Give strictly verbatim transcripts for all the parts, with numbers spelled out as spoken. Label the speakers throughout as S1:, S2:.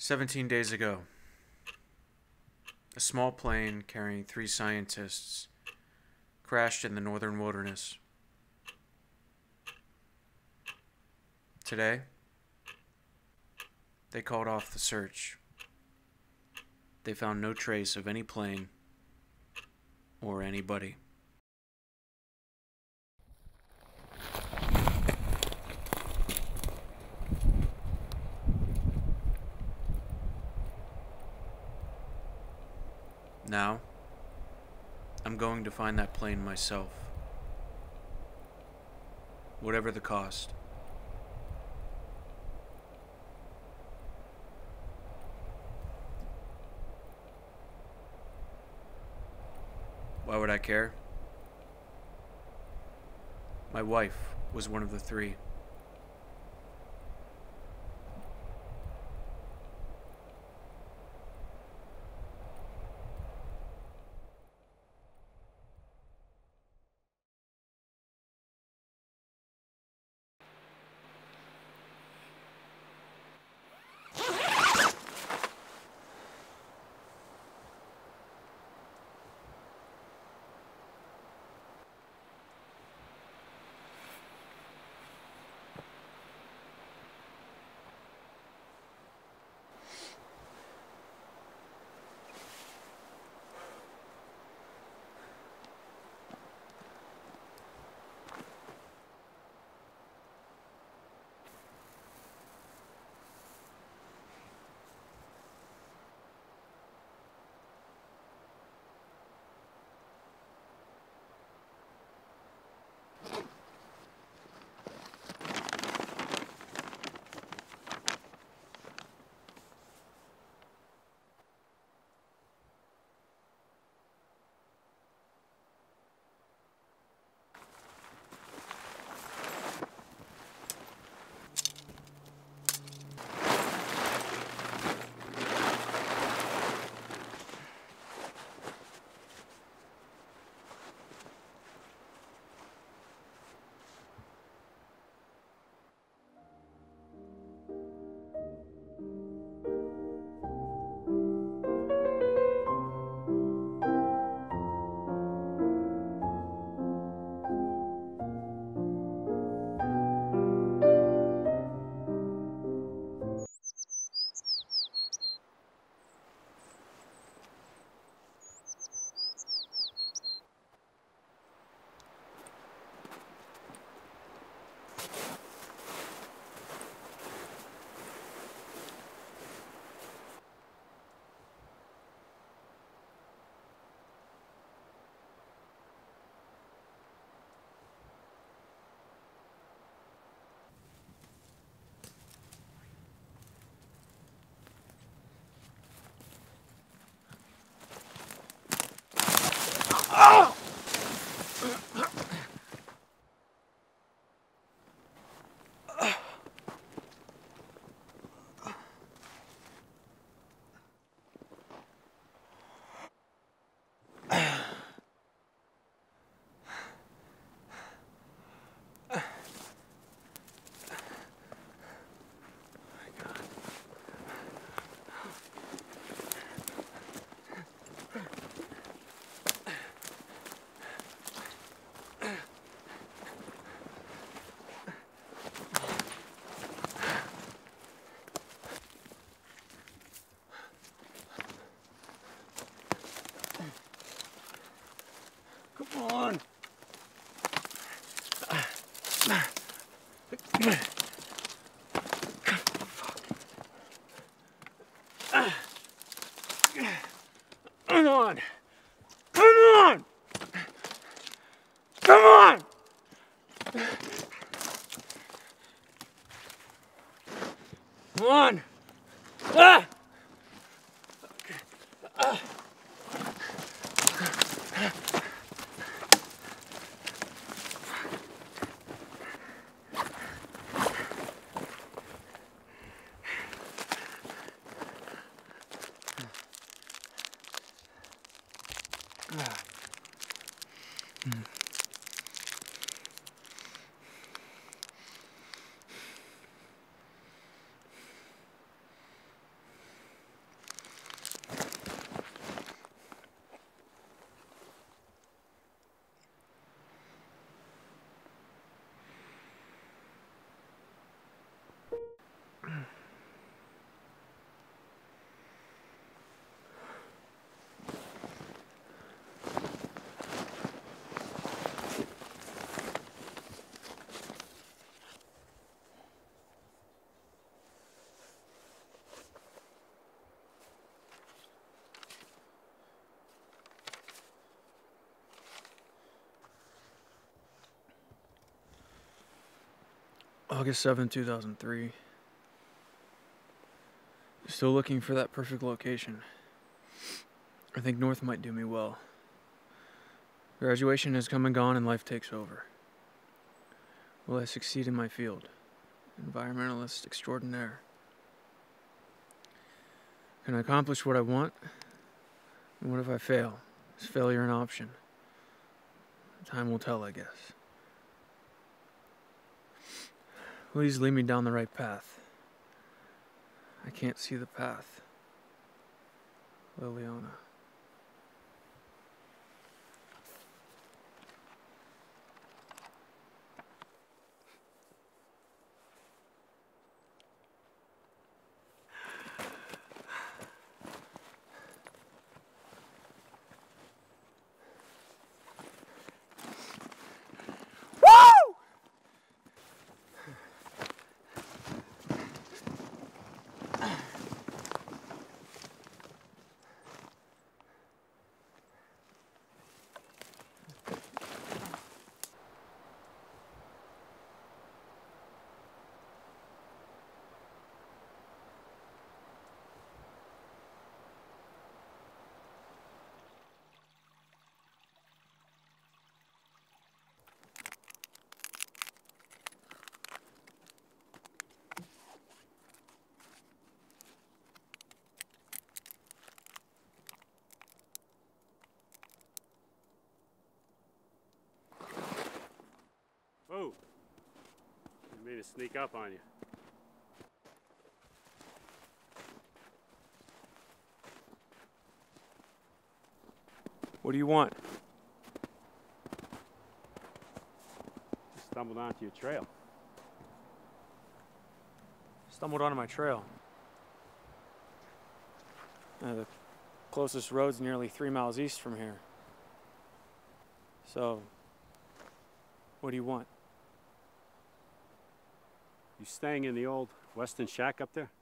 S1: Seventeen days ago, a small plane carrying three scientists crashed in the northern wilderness. Today, they called off the search. They found no trace of any plane or anybody. Now, I'm going to find that plane myself. Whatever the cost. Why would I care? My wife was one of the three.
S2: Come on. Come on. Come on. Come on. Come on. Ah. Ah.
S3: August seventh, two thousand three. Still looking for that perfect location. I think North might do me well. Graduation has come and gone and life takes over. Will I succeed in my field? Environmentalist extraordinaire. Can I accomplish what I want? And what if I fail? Is failure an option? Time will tell, I guess. Please lead me down the right path. I can't see the path. LILIANA.
S4: Oh, I made to sneak up on you.
S3: What do you want?
S4: Just stumbled onto your trail.
S3: Stumbled onto my trail. Uh, the closest road's nearly three miles east from here. So, what do you want?
S4: You staying in the old Western shack up there?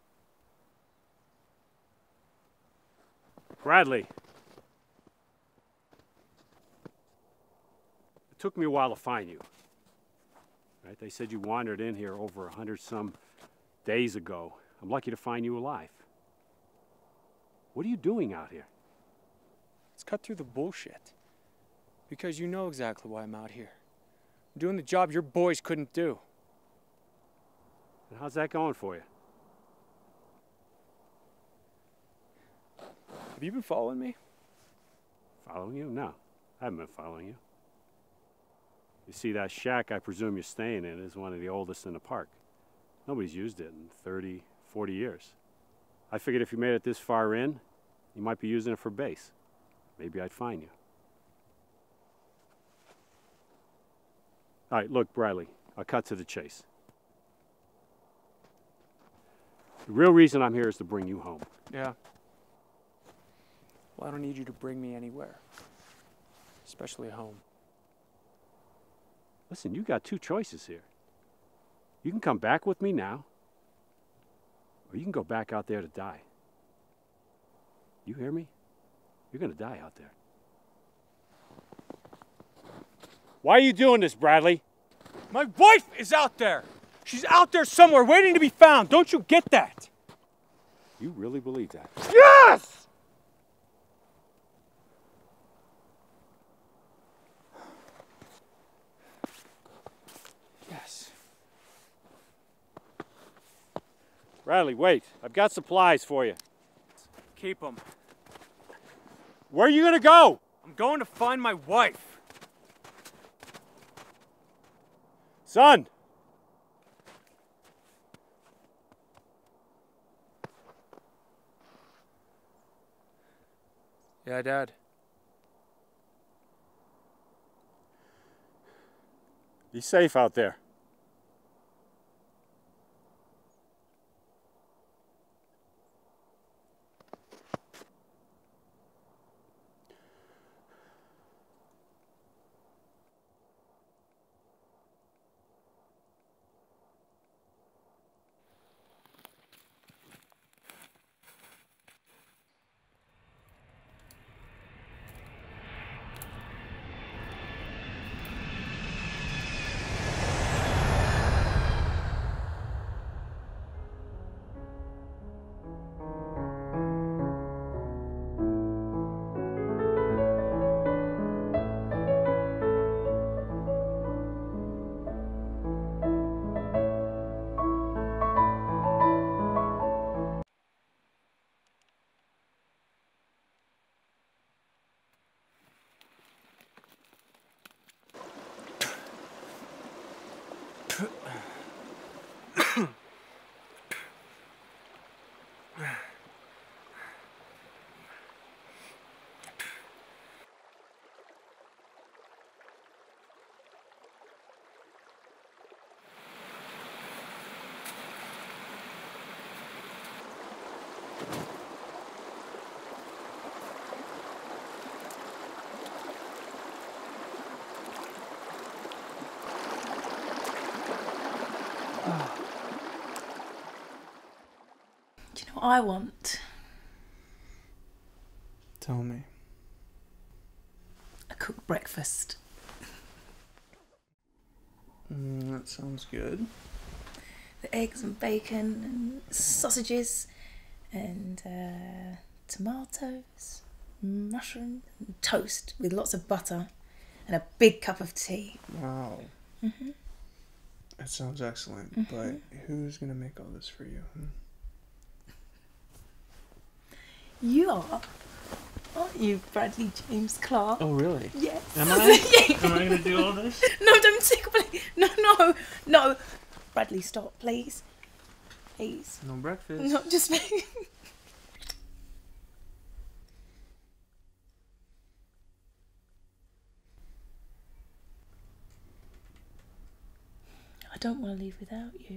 S4: Bradley. It took me a while to find you. Right? They said you wandered in here over a hundred some days ago. I'm lucky to find you alive. What are you doing out here?
S3: Let's cut through the bullshit. Because you know exactly why I'm out here. I'm doing the job your boys couldn't do.
S4: And how's that going for you?
S3: Have you been following me?
S4: Following you? No, I haven't been following you. You see, that shack I presume you're staying in is one of the oldest in the park. Nobody's used it in thirty, forty years. I figured if you made it this far in, you might be using it for base. Maybe I'd find you. All right, look, Bradley, I'll cut to the chase. The real reason I'm here is to bring you home.
S3: Yeah. Well, I don't need you to bring me anywhere. Especially home.
S4: Listen, you got two choices here. You can come back with me now, or you can go back out there to die. You hear me? You're gonna die out there. Why are you doing this, Bradley?
S3: My wife is out there! She's out there somewhere waiting to be found. Don't you get that?
S4: You really believe that?
S3: Yes! Yes.
S4: Bradley, wait. I've got supplies for you.
S3: Keep them.
S4: Where are you gonna go?
S3: I'm going to find my wife.
S4: Son!
S3: Yeah, Dad.
S4: Be safe out there.
S5: Do you know what I want?
S3: Tell me.
S5: A cooked breakfast.
S3: Mm, that sounds good.
S5: The eggs and bacon and sausages and uh, tomatoes, mushrooms, and toast with lots of butter and a big cup of tea.
S3: Wow.
S5: Mm-hmm.
S3: That sounds excellent.
S5: Mm-hmm.
S3: But who's gonna make all this for you? Hmm?
S5: You are, aren't you, Bradley James Clark?
S3: Oh, really?
S5: Yes.
S3: Am I? Am I gonna do all this?
S5: No, don't tickle me. No, no, no. Bradley, stop, please. Please.
S3: No breakfast.
S5: Not just me. I don't want to leave without you.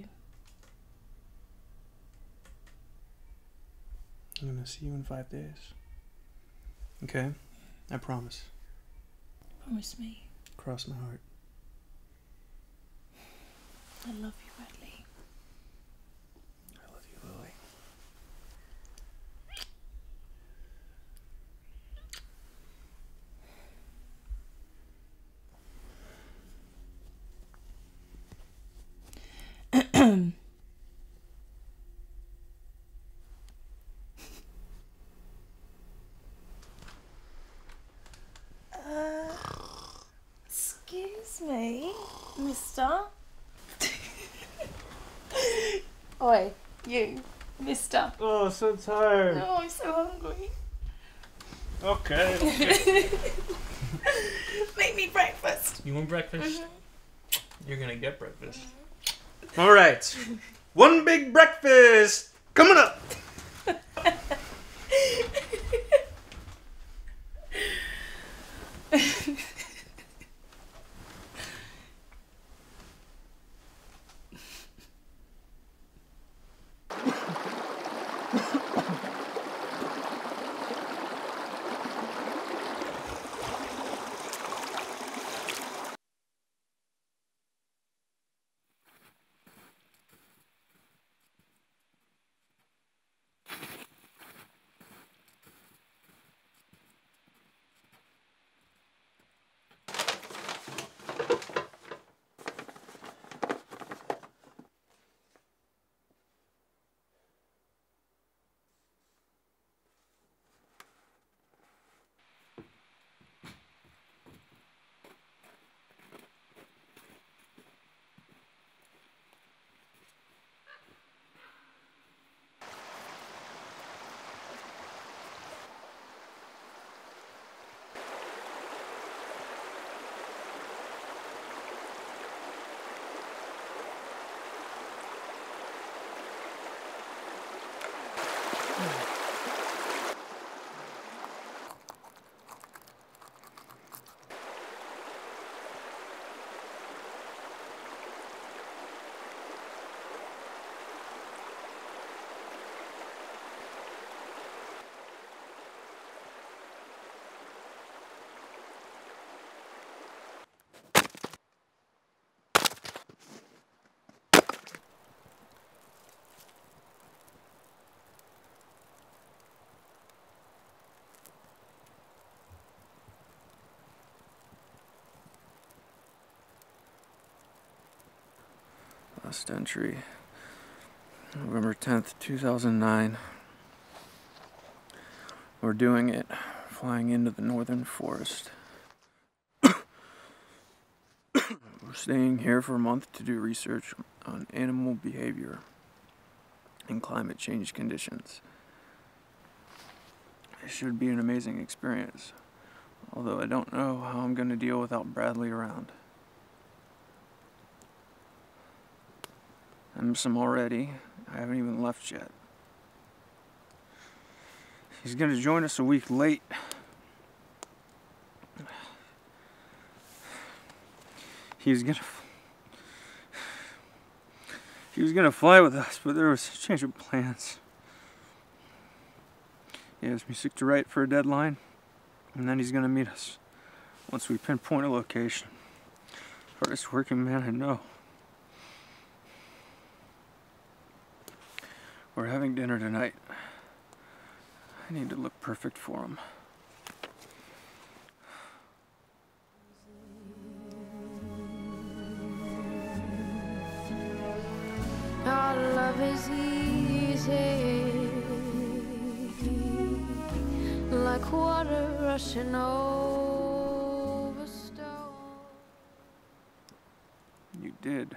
S3: I'm gonna see you in five days. Okay? I promise.
S5: Promise me.
S3: Cross my heart.
S5: I love you, Bradley.
S3: I love you, Lily.
S5: uh, excuse me, mister. Oi, you, mister.
S3: Oh, so tired.
S5: Oh, I'm so hungry.
S3: Okay. okay.
S5: Make me breakfast.
S3: You want breakfast?
S5: Mm-hmm.
S3: You're gonna get breakfast. Mm-hmm. All right. One big breakfast coming up. Last entry, November tenth, two thousand nine. We're doing it, flying into the northern forest. We're staying here for a month to do research on animal behavior and climate change conditions. It should be an amazing experience, although I don't know how I'm going to deal without Bradley around. I miss him already. I haven't even left yet. He's gonna join us a week late. He was gonna... He was gonna fly with us, but there was a change of plans. He has music to write for a deadline, and then he's gonna meet us once we pinpoint a location. Hardest working man I know. We're having dinner tonight. I need to look perfect for him.
S6: Our love is easy, like water rushing over stone.
S3: You did.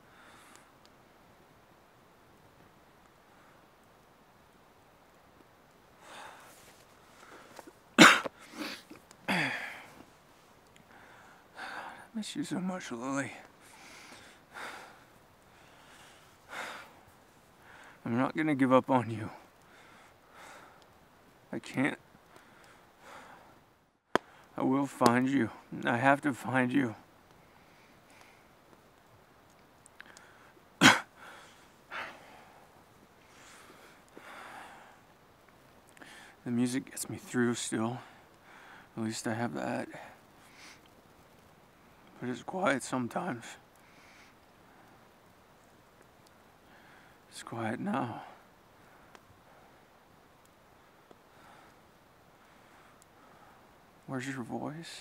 S3: I miss you so much, Lily. I'm not gonna give up on you. I can't. I will find you. I have to find you. The music gets me through still. At least I have that. But it's quiet sometimes. It's quiet now. Where's your voice?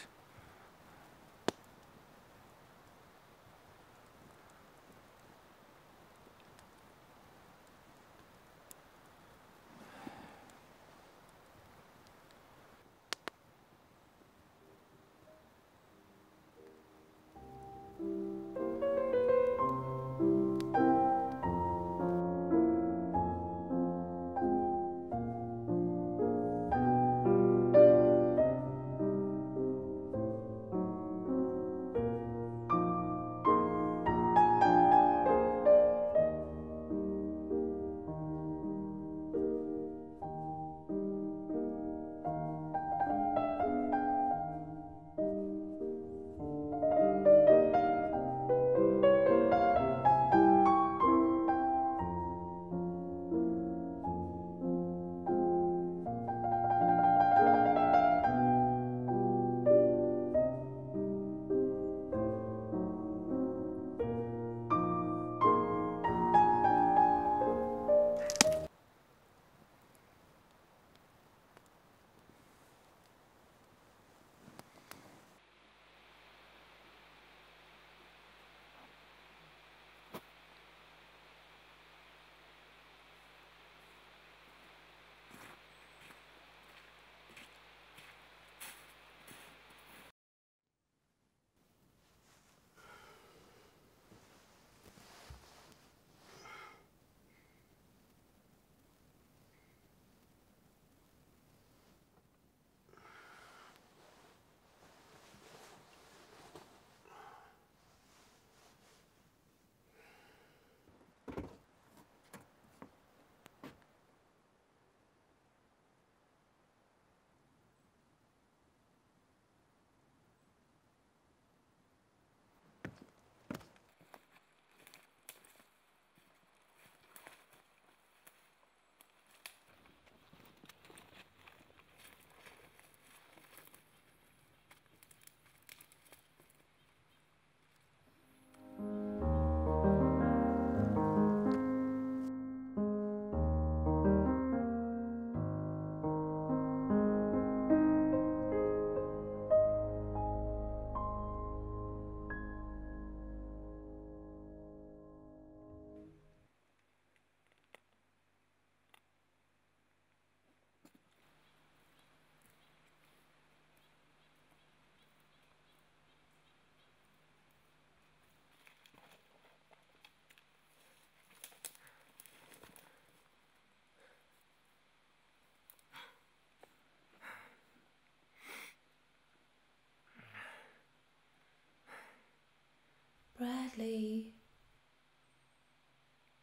S6: Bradley,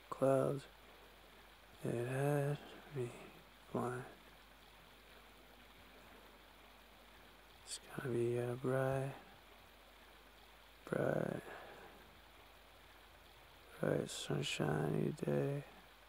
S3: clouds, it had me blind. It's gonna be a bright, bright, bright sunshiny day.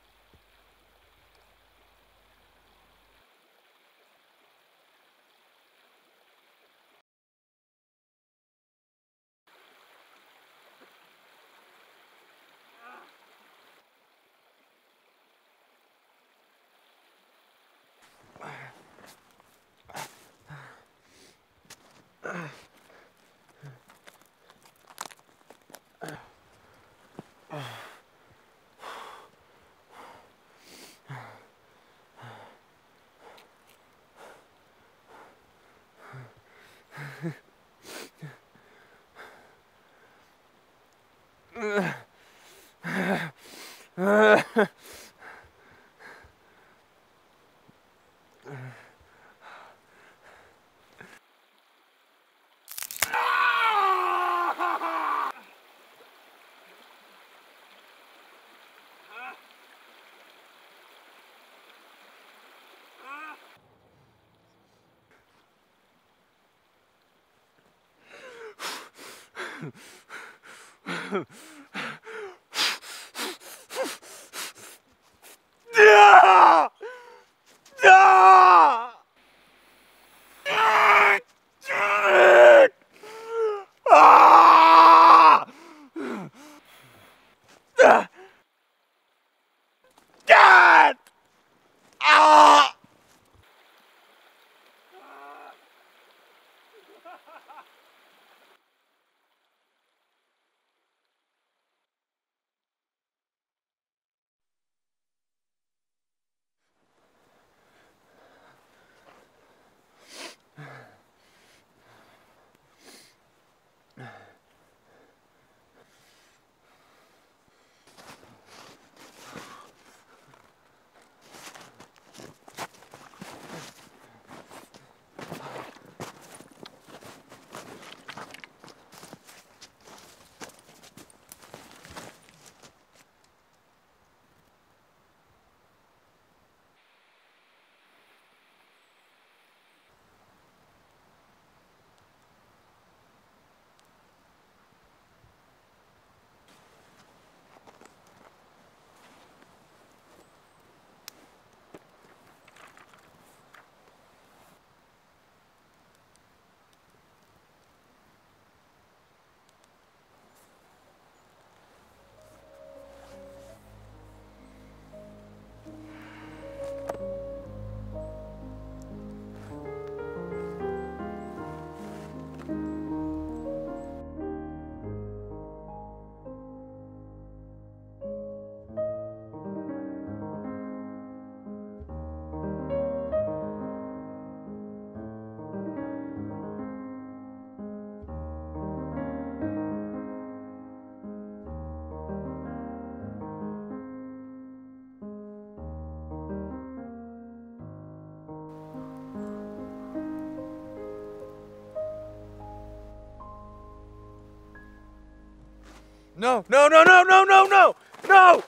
S2: No, no, no, no, no, no, no, no!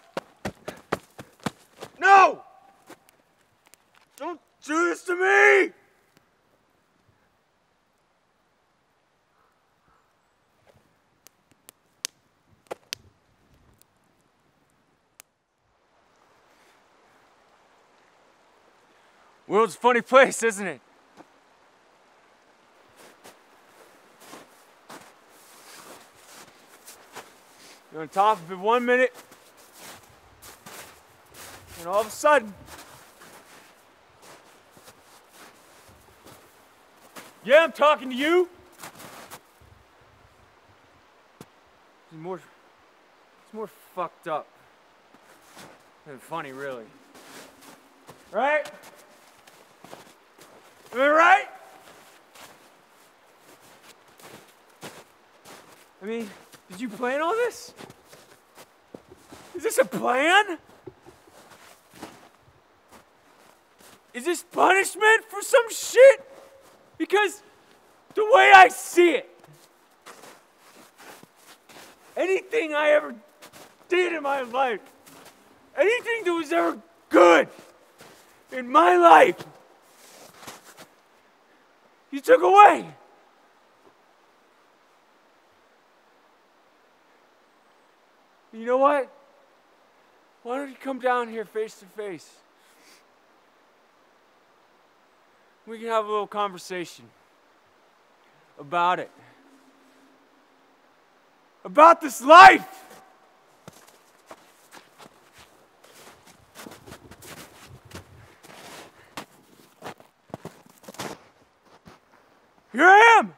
S2: No! Don't do this to me! World's a funny place, isn't it? You're on top of it one minute, and all of a sudden, yeah, I'm talking to you. It's more, it's more fucked up than funny, really. Right? Am I right? I mean, did you plan all this? Is this a plan? Is this punishment for some shit? Because the way I see it, anything I ever did in my life anything that was ever good in my life, you took away. You know what? Why don't you come down here face to face? We can have a little conversation about it. About this life! Here I am!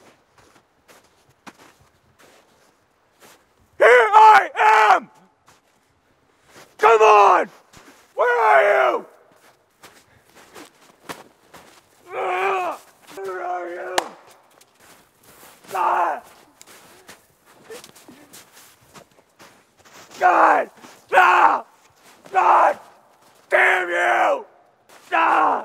S2: Here I am! Come on! Where are you? Ah, where are you? Ah! God! Ah! God! Damn you! Ah!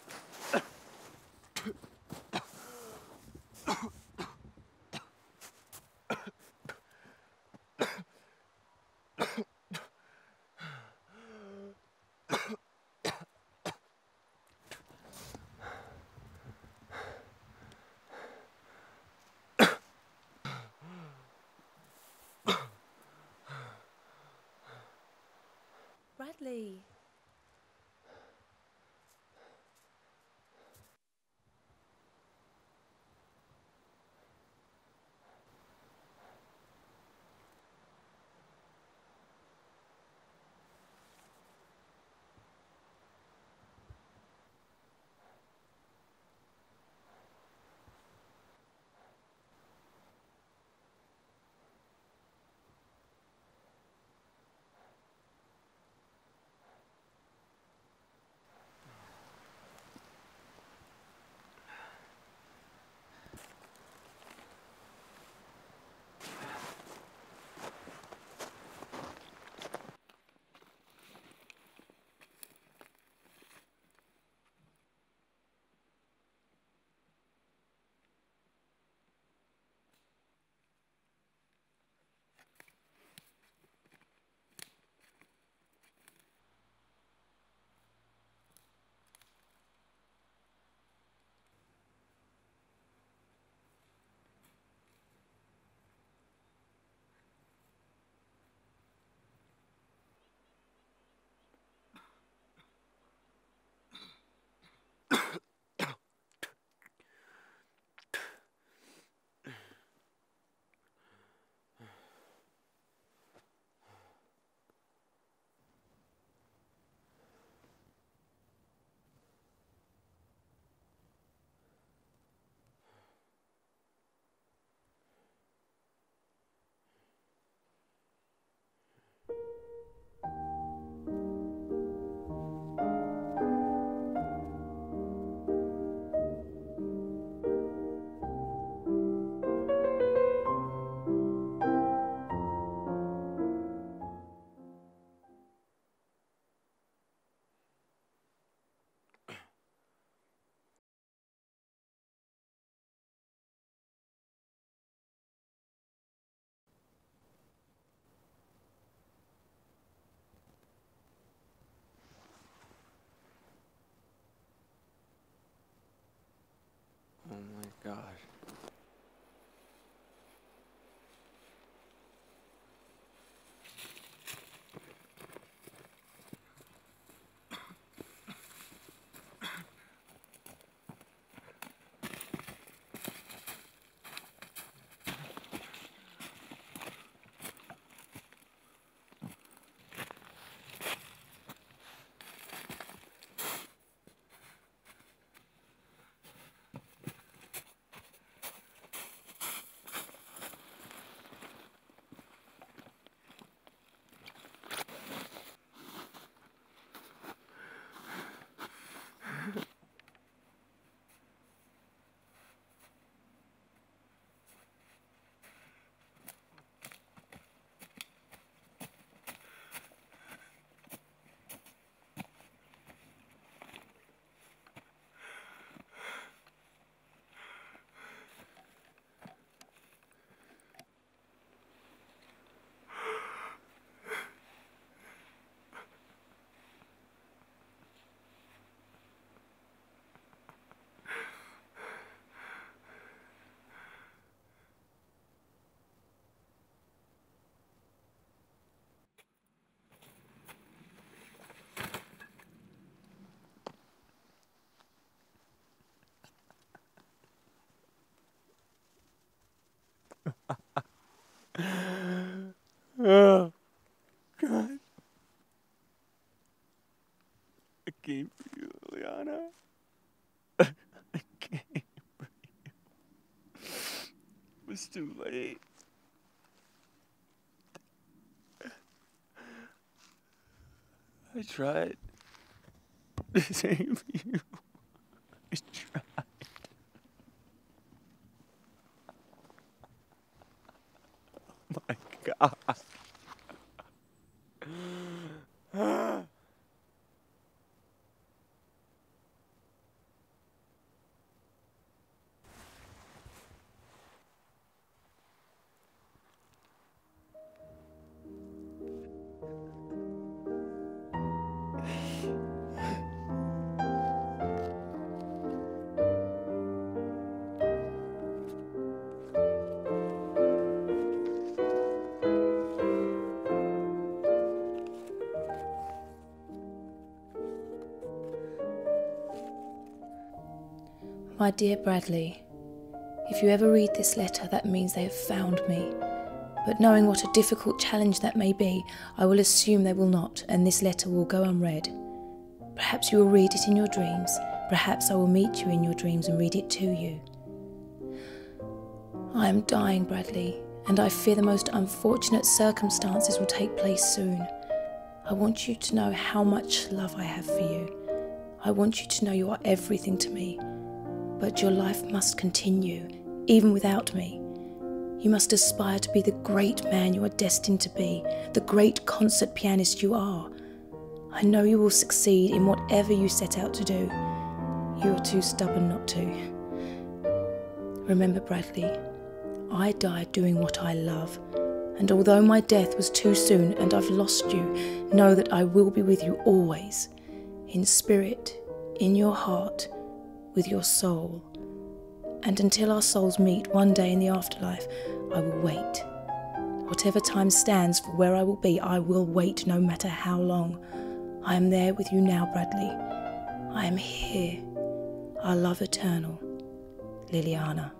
S5: Bradley.
S2: came for you, Liliana. I came for you. It was too late. I tried to save you. I tried. Oh my God.
S5: My dear Bradley, if you ever read this letter, that means they have found me. But knowing what a difficult challenge that may be, I will assume they will not, and this letter will go unread. Perhaps you will read it in your dreams. Perhaps I will meet you in your dreams and read it to you. I am dying, Bradley, and I fear the most unfortunate circumstances will take place soon. I want you to know how much love I have for you. I want you to know you are everything to me. But your life must continue, even without me. You must aspire to be the great man you are destined to be, the great concert pianist you are. I know you will succeed in whatever you set out to do. You are too stubborn not to. Remember, Bradley, I died doing what I love, and although my death was too soon and I've lost you, know that I will be with you always, in spirit, in your heart, with your soul. And until our souls meet one day in the afterlife, I will wait. Whatever time stands for where I will be, I will wait no matter how long. I am there with you now, Bradley. I am here. Our love eternal. Liliana.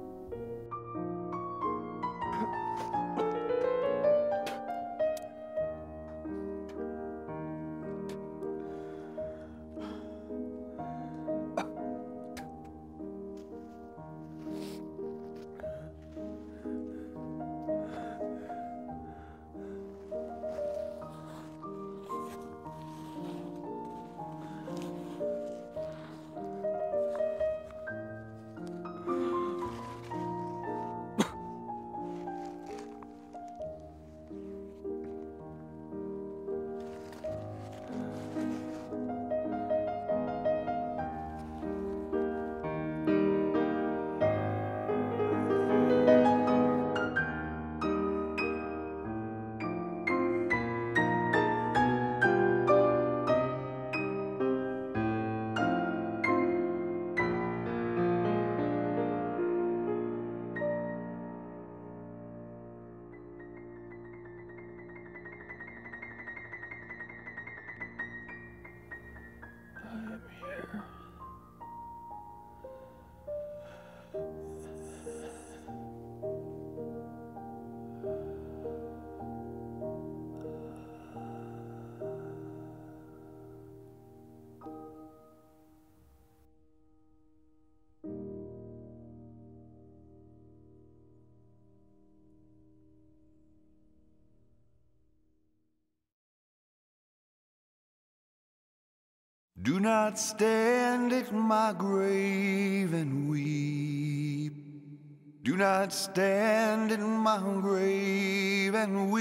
S7: Do not stand at my grave and weep. Do not stand at my grave and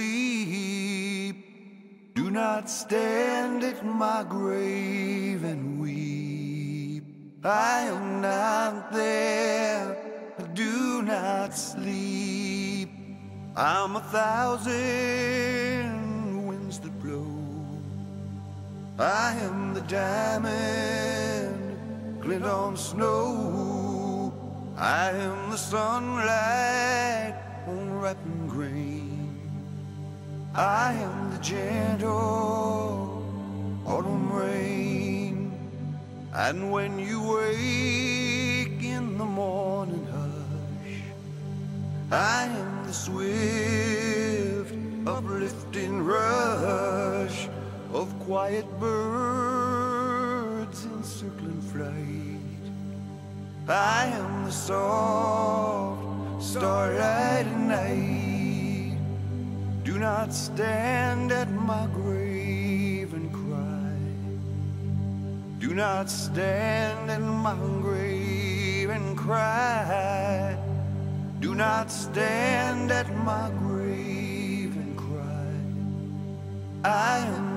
S7: weep. Do not stand at my grave and weep. I am not there. Do not sleep. I'm a thousand winds that blow. I am the diamond glint on snow. I am the sunlight on ripened grain. I am the gentle autumn rain. And when you wake in the morning hush, I am the swift uplifting rush of quiet birds birds in circling flight. I am the soft starlight at night. Do not stand at my grave and cry. Do not stand at my grave and cry. Do not stand at my grave and cry. I am